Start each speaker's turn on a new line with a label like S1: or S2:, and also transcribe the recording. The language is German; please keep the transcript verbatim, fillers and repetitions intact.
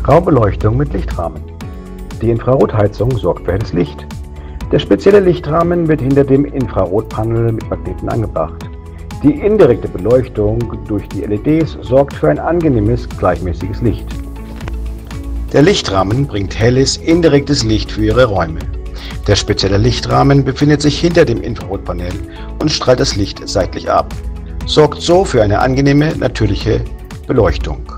S1: Raumbeleuchtung mit Lichtrahmen. Die Infrarotheizung sorgt für helles Licht. Der spezielle Lichtrahmen wird hinter dem Infrarotpanel mit Magneten angebracht. Die indirekte Beleuchtung durch die L E Ds sorgt für ein angenehmes, gleichmäßiges Licht. Der Lichtrahmen bringt helles, indirektes Licht für Ihre Räume. Der spezielle Lichtrahmen befindet sich hinter dem Infrarotpanel und strahlt das Licht seitlich ab, sorgt so für eine angenehme, natürliche Beleuchtung.